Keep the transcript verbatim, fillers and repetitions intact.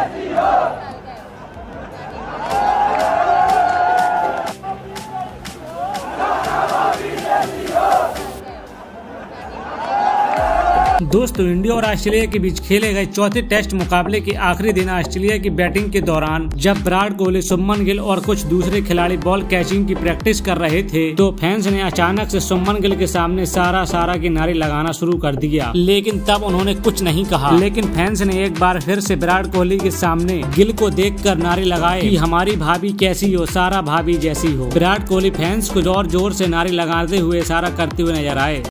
दोस्तों, इंडिया और ऑस्ट्रेलिया के बीच खेले गए चौथे टेस्ट मुकाबले के आखिरी दिन ऑस्ट्रेलिया की बैटिंग के दौरान जब विराट कोहली, शुभमन गिल और कुछ दूसरे खिलाड़ी बॉल कैचिंग की प्रैक्टिस कर रहे थे तो फैंस ने अचानक से शुभमन गिल के सामने सारा सारा की नारे लगाना शुरू कर दिया। लेकिन तब उन्होंने कुछ नहीं कहा। लेकिन फैंस ने एक बार फिर से विराट कोहली के सामने गिल को देखकर नारे लगाए कि हमारी भाभी कैसी हो, सारा भाभी जैसी हो। विराट कोहली फैंस को जोर जोर से नारे लगाते हुए इशारा करते हुए नजर आए।